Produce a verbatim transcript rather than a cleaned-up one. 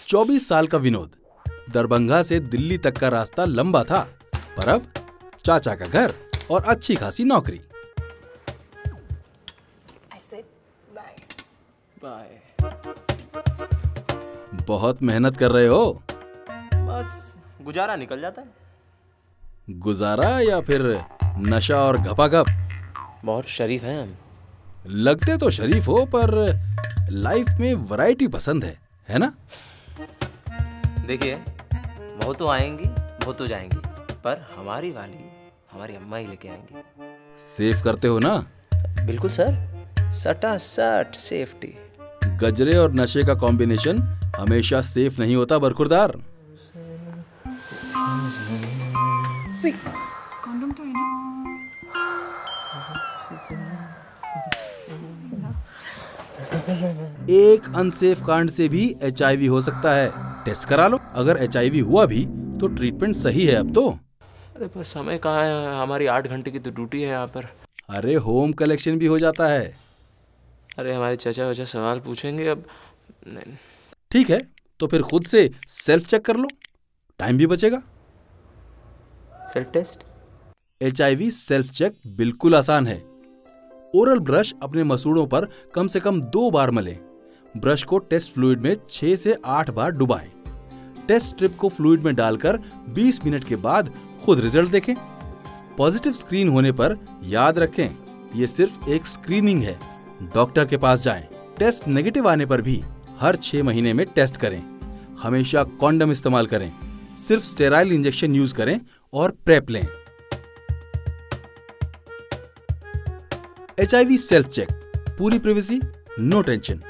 चौबीस साल का विनोद। दरभंगा से दिल्ली तक का रास्ता लंबा था, पर अब चाचा का घर और अच्छी खासी नौकरी। बाय। बहुत मेहनत कर रहे हो। बस गुजारा निकल जाता है। गुजारा या फिर नशा और घपाघप? बहुत शरीफ हैं हम। लगते तो शरीफ हो, पर लाइफ में वैरायटी पसंद है, है ना? देखिए, वो तो आएंगी, वो तो जाएंगी, पर हमारी वाली हमारी अम्मा ही लेके आएंगी। सेफ करते हो ना? बिल्कुल सर, सटा सट सेफ्टी। गजरे और नशे का कॉम्बिनेशन हमेशा सेफ नहीं होता बरखुरदार। कॉन्डोम तो है ना? एक अनसेफ कांड से भी एच आई वी हो सकता है। टेस्ट करा लो, अगर एच आई वी हुआ भी तो ट्रीटमेंट सही है अब तो। अरे पर समय कहाँ है, हमारी आठ घंटे की तो ड्यूटी है यहाँ पर। अरे होम कलेक्शन भी हो जाता है। अरे हमारे चाचा वचा सवाल पूछेंगे अब। नहीं। ठीक है, तो फिर खुद से सेल्फ चेक कर लो, टाइम भी बचेगा। Self test? H I V self check बिल्कुल आसान है। ओरल ब्रश अपने मसूड़ों पर कम से कम दो बार मलें। ब्रश को टेस्ट फ्लूइड में छह से आठ बार डुबाएं। टेस्ट स्ट्रिप को फ्लूइड में डालकर बीस मिनट के बाद खुद रिजल्ट देखें। पॉजिटिव स्क्रीन होने पर याद रखें, ये सिर्फ एक स्क्रीनिंग है। डॉक्टर के पास जाएं। टेस्ट नेगेटिव आने पर भी हर छह महीने में टेस्ट करें। हमेशा कॉन्डम इस्तेमाल करें। सिर्फ स्टेराइल इंजेक्शन यूज करें और प्रेप लें। H I V self check, पूरी प्राइवेसी, नो टेंशन।